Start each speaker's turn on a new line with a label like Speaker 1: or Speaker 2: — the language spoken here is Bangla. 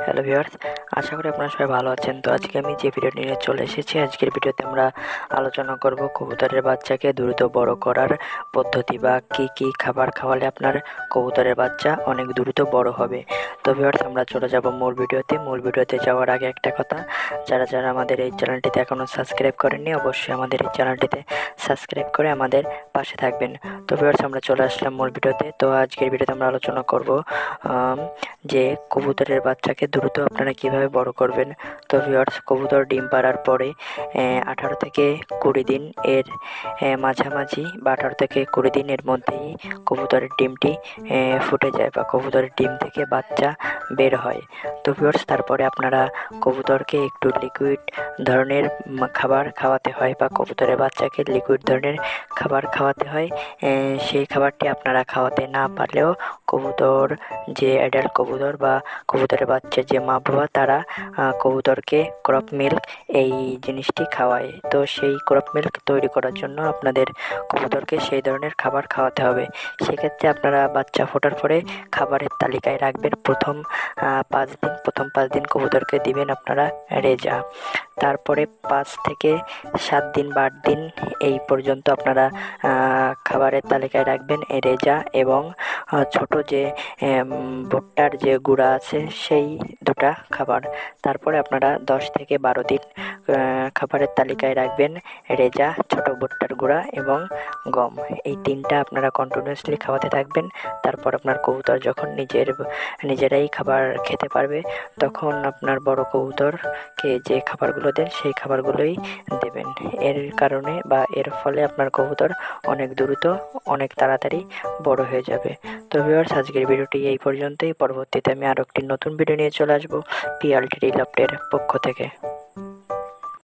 Speaker 1: হ্যালো ভিউয়ার্স, আশা করি আপনারা সবাই ভালো আছেন। তো আজকে আমি যে ভিডিওটি নিয়ে চলে এসেছি, আজকের ভিডিওতে আমরা আলোচনা করব কবুতরের বাচ্চাকে দ্রুত বড় করার পদ্ধতি বা কি খাবার খাওয়ালে আপনার কবুতরের বাচ্চা অনেক দ্রুত বড় হবে। তো ভিউয়ার্স, আমরা চলে যাব মূল ভিডিওতে যাওয়ার আগে একটা কথা, যারা আমাদের এই চ্যানেলটিতে এখনও সাবস্ক্রাইব করেননি, অবশ্যই আমাদের এই চ্যানেলটিতে সাবস্ক্রাইব করে আমাদের পাশে থাকবেন। তো ভিউয়ার্স, আমরা চলে আসলাম মূল ভিডিওতে। তো আজকের ভিডিওতে আমরা আলোচনা করব যে কবুতরের বাচ্চাকে দ্রুত আপনারা কিভাবে বড় করবেন। তো ভিউয়ার্স, কবুতর ডিম পাড়ার পরে 18 থেকে 20 দিন এর মাঝামাঝি বা 18 থেকে 20 দিনের মধ্যেই কবুতরের ডিমটি ফুটে যায় বা কবুতরের ডিম থেকে বাচ্চা বের হয়। তো ভিউয়ার্স, তারপরে আপনারা কবুতরকে একটু লিকুইড ধরনের খাবার খাওয়াতে হয় বা কবুতরের বাচ্চাকে লিকুইড ধরনের খাবার খাওয়াতে হয়। সেই খাবারটি আপনারা খাওয়াতে না পারলেও কবুতর যে অ্যাডাল্ট কবুতর বা কবুতরের বাচ্চা যে মা বাবা, তারা কবুতরকে ক্রপ মিল্ক এই জিনিসটি খাওয়ায়। তো সেই ক্রপ মিল্ক তৈরি করার জন্য আপনাদের কবুতরকে সেই ধরনের খাবার খাওয়াতে হবে। সেক্ষেত্রে আপনারা বাচ্চা ফোটার পরে খাবারের তালিকায় রাখবেন প্রথম 5 দিন কবুতরকে দিবেন আপনারা রেজা। তারপরে 5 থেকে 7 দিন বা 8 দিন এই পর্যন্ত আপনারা খাবারের তালিকায় রাখবেন রেজা এবং ছোট যে ভুট্টার যে গুঁড়া আছে সেই দুটা খাবার। তারপরে আপনারা 10 থেকে 12 দিন খাবারের তালিকায় রাখবেন রেজা, ছোট ভুট্টার গুঁড়া এবং গম। এই তিনটা আপনারা কন্টিনিউয়াসলি খাওয়াতে থাকবেন। তারপর আপনার কবুতর যখন নিজেরাই খাবার খেতে পারবে, তখন আপনার বড় কবুতরকে যে খাবারগুলো দেন সেই খাবারগুলোই দেবেন। এর কারণে বা এর ফলে আপনার কবুতর অনেক দ্রুত, অনেক তাড়াতাড়ি বড় হয়ে যাবে। তো ভিউয়ার্স, আজকের ভিডিওটি এই পর্যন্তই। পরবর্তীতে আমি আরও একটি নতুন ভিডিও নিয়ে চলে আসবো পিএলটি লফটের পক্ষ থেকে।